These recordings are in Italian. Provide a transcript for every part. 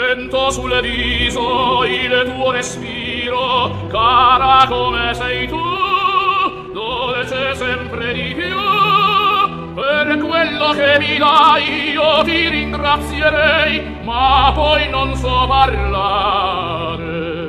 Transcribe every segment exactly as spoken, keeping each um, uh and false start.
Sento sul viso il tuo respiro, cara come sei tu, dolce sempre di più. Per quello che mi dai io ti ringrazierei, ma poi non so parlare.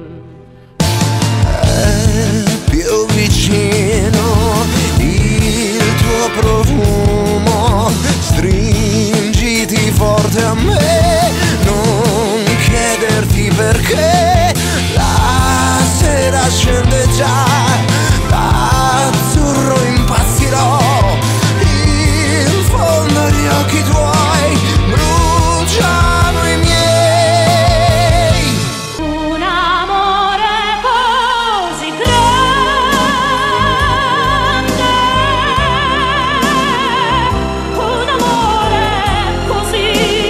È più vicino il tuo profumo, stringiti forte a me, non chiederti perché. La sera scende già, d'azzurro impazzirò, in fondo agli occhi tuoi bruciano i miei. Un amore così grande, un amore così,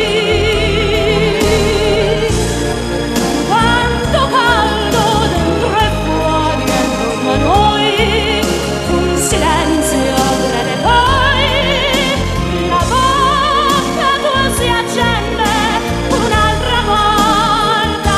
quanto caldo dentro e fuori attorno a noi, un silenzio breve poi, la bocca tua si accende un'altra volta.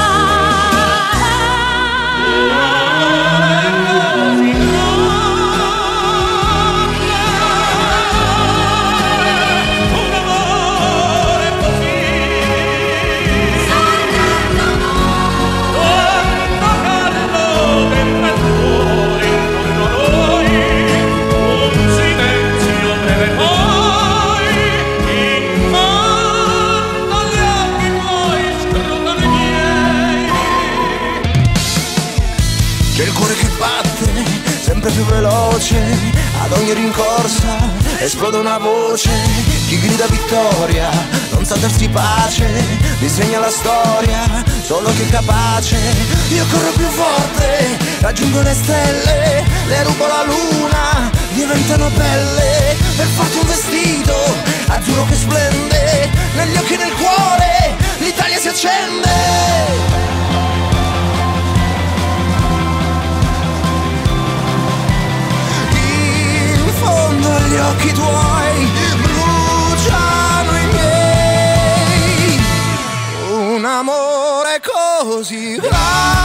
C'è il cuore che batte sempre più veloce, ad ogni rincorsa esplode una voce. Chi grida vittoria non sa darsi pace, disegna la storia solo chi è capace. Io corro più forte, raggiungo le stelle, le rubo la luna, diventano belle. Per farti un vestito azzurro che splende, negli occhi e nel cuore l'Italia si accende. Gli occhi tuoi bruciano i miei, un amore così grande.